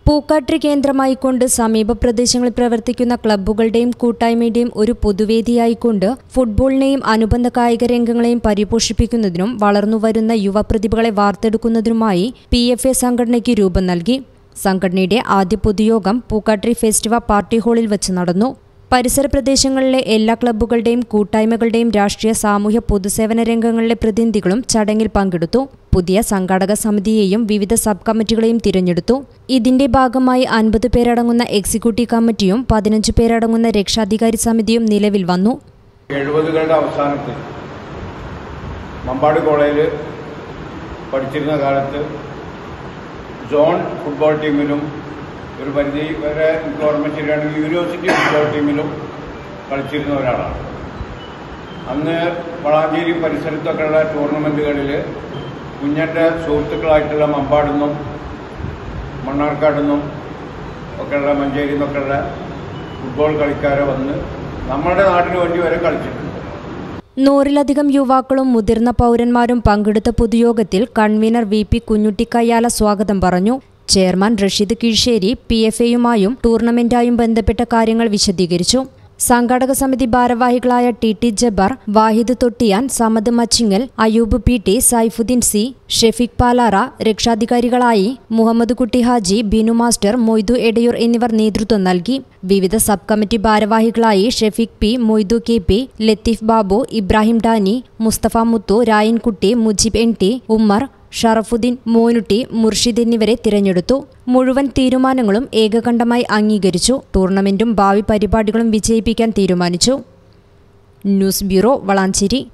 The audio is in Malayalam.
പൂക്കാട്രി കേന്ദ്രമായിക്കൊണ്ട് സമീപ പ്രദേശങ്ങളിൽ പ്രവർത്തിക്കുന്ന ക്ലബ്ബുകളുടെയും കൂട്ടായ്മയുടെയും ഒരു പൊതുവേദിയായിക്കൊണ്ട് ഫുട്ബോളിനെയും അനുബന്ധ കായിക രംഗങ്ങളെയും പരിപോഷിപ്പിക്കുന്നതിനും വളർന്നുവരുന്ന യുവപ്രതിഭകളെ വാർത്തെടുക്കുന്നതിനുമായി PFA സംഘടനയ്ക്ക് രൂപം നൽകി. സംഘടനയുടെ ആദ്യ പൊതുയോഗം പൂക്കാട്രി ഫെസ്റ്റിവൽ പാർട്ടി ഹാളിൽ വെച്ച് നടന്നു. പരിസര പ്രദേശങ്ങളിലെ എല്ലാ ക്ലബ്ബുകളുടെയും കൂട്ടായ്മകളുടെയും രാഷ്ട്രീയ സാമൂഹ്യ പൊതുസേവന രംഗങ്ങളിലെ പ്രതിനിധികളും ചടങ്ങിൽ പങ്കെടുത്തു. പുതിയ സംഘാടക സമിതിയെയും വിവിധ സബ് കമ്മിറ്റികളെയും തിരഞ്ഞെടുത്തു. ഇതിന്റെ ഭാഗമായി 50 പേരടങ്ങുന്ന എക്സിക്യൂട്ടീവ് കമ്മിറ്റിയും 15 പേരടങ്ങുന്ന രക്ഷാധികാരി സമിതിയും നിലവിൽ വന്നു. 70കളുടെ അവസാനത്തിൽ മമ്പാട് കോളേജിൽ പഠിച്ചിരുന്ന കാലത്ത് സോൺ ഫുട്ബോൾ ടീമിലും ഒരു പരിധി വരെ ഓർമ്മ ശരിയാണെങ്കിൽ യൂണിവേഴ്സിറ്റി ഫുട്ബോൾ ടീമിലും കളിച്ചിരുന്ന ഒരാളാണ്. അന്ന് വളാഞ്ചേരി പരിസരത്തൊക്കെയുള്ള ടൂർണമെൻറ്റുകളിൽ കുഞ്ഞൻ്റെ സുഹൃത്തുക്കളായിട്ടുള്ള മമ്പാടുന്നും മണ്ണാർക്കാടുന്നും ഒക്കെയുള്ള മഞ്ചേരിയിൽ നിന്നൊക്കെയുള്ള ഫുട്ബോൾ കളിക്കാരെ വന്ന് നമ്മുടെ നാടിന് വേണ്ടി വരെ കളിച്ചിട്ടുണ്ട്. 100-ലധികം യുവാക്കളും മുതിർന്ന പൗരന്മാരും പങ്കെടുത്ത പൊതുയോഗത്തിൽ കൺവീനർ VP കുഞ്ഞുട്ടിക്കയ്യാല സ്വാഗതം പറഞ്ഞു. ചെയർമാൻ റഷീദ് കീഴ്ശ്ശേരി PFAയുമായും ടൂർണമെന്റായും ബന്ധപ്പെട്ട കാര്യങ്ങൾ വിശദീകരിച്ചു. സംഘാടക സമിതി ഭാരവാഹികളായ TT ജബ്ബാർ, വാഹിദ് തൊട്ടിയാൻ, സമദ് മച്ചിങ്ങൽ, അയൂബ് PT, സൈഫുദ്ദീൻ C, ഷെഫീഖ് പാലാറ, രക്ഷാധികാരികളായി മുഹമ്മദ് കുട്ടി ഹാജി, ബിനു മാസ്റ്റർ, മൊയ്തു എടയൂർ എന്നിവർ നേതൃത്വം നൽകി. വിവിധ സബ് കമ്മിറ്റി ഭാരവാഹികളായി Shafeeq P, Moidu KP, Latheef Babu, Ibrahim Dani, Musthafa Muthu, Rayankutty, Mujeeb NT, Ummer, Sharafuddeen, Monutty, Murshid എന്നിവരെ തിരഞ്ഞെടുത്തു. മുഴുവൻ തീരുമാനങ്ങളും ഏകകണ്ഠമായി അംഗീകരിച്ചു. ടൂർണമെന്റും ഭാവി പരിപാടികളും വിജയിപ്പിക്കാൻ തീരുമാനിച്ചു. News bureau, Valanchery.